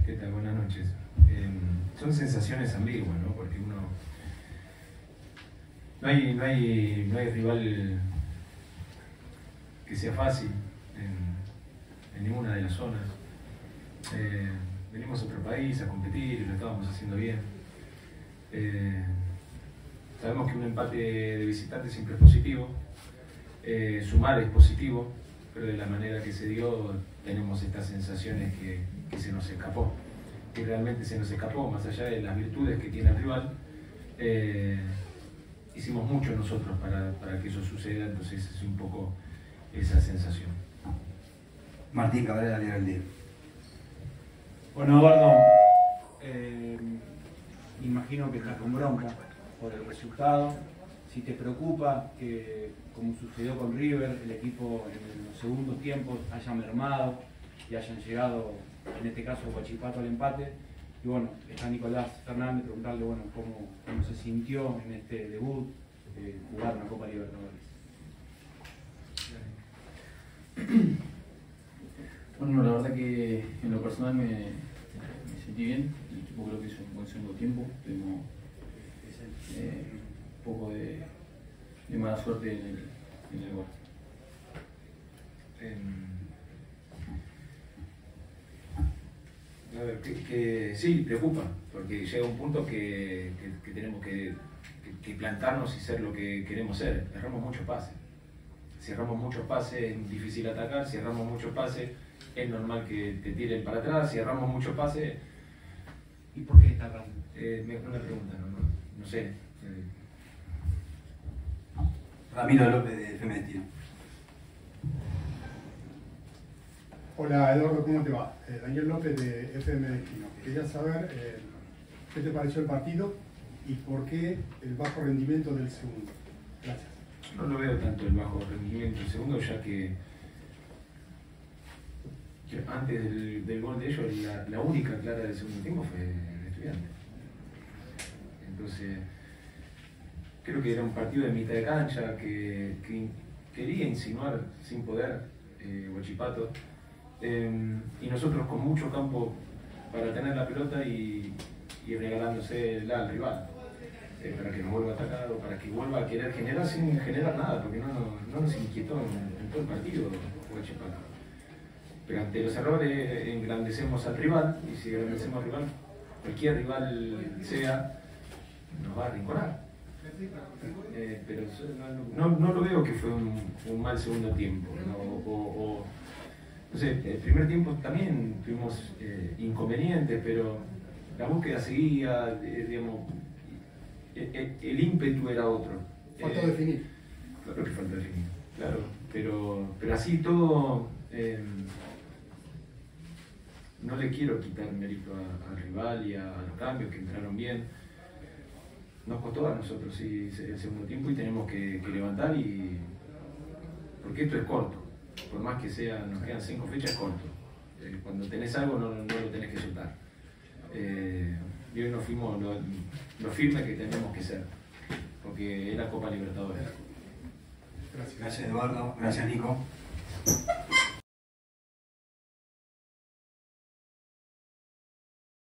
¿Qué tal? Buenas noches. Son sensaciones ambiguas, ¿no? Porque uno... No hay rival que sea fácil en ninguna de las zonas. Venimos a otro país a competir y lo estábamos haciendo bien. Sabemos que un empate de visitante siempre es positivo. Sumar es positivo, pero de la manera que se dio tenemos estas sensaciones que se nos escapó. Y realmente se nos escapó, más allá de las virtudes que tiene el rival. Hicimos mucho nosotros para que eso suceda, entonces es un poco esa sensación. Martín Cabrera, Diario del Día. Bueno, Eduardo, imagino que estás con bronca por el resultado. Si te preocupa que, como sucedió con River, el equipo en los segundos tiempos haya mermado y hayan llegado, en este caso, Huachipato al empate. Y bueno, está Nicolás Fernández, preguntarle bueno, cómo se sintió en este debut, jugar una Copa Libertadores. Bueno, la verdad que en lo personal me sentí bien. El equipo creo que hizo un buen segundo tiempo. Tuvimos un poco de mala suerte en el gol. A ver, que sí, preocupa, porque llega un punto que tenemos que plantarnos y ser lo que queremos ser. Erramos muchos pases. Si erramos muchos pases es difícil atacar, si erramos muchos pases es normal que te tiren para atrás, si erramos muchos pases... ¿Y por qué está errando? Una pregunta, no sé. Ramiro López, de FM Destino. Hola Eduardo, ¿cómo te va? Daniel López de FM Destino. Quería saber qué te pareció el partido y por qué el bajo rendimiento del segundo. Gracias. No lo veo tanto el bajo rendimiento del segundo, ya que antes del gol de ellos, la única clara del segundo tiempo fue el Estudiante. Entonces, creo que era un partido de mitad de cancha que quería insinuar sin poder Huachipato. Y nosotros con mucho campo para tener la pelota y regalándosela al rival, para que nos vuelva a atacar o para que vuelva a querer generar sin generar nada, porque no nos inquietó en todo el partido Huachipato. Pero ante los errores engrandecemos al rival, y si engrandecemos al rival, cualquier rival sea, nos va a arrinconar. Pero no lo veo que fue un mal segundo tiempo, ¿no? No sé, el primer tiempo también tuvimos inconvenientes, pero la búsqueda seguía, digamos, el ímpetu era otro. Faltó definir. Claro que faltó definir, claro, pero así todo, no le quiero quitar mérito al rival y a los cambios que entraron bien. Nos costó a nosotros sí, el segundo tiempo y tenemos que levantar, porque esto es corto. Por más que sea, nos quedan 5 fechas, corto. Cuando tenés algo no lo tenés que soltar. Y hoy nos fuimos lo firme que tenemos que ser, porque es la Copa Libertadores. Gracias Eduardo, gracias Nico.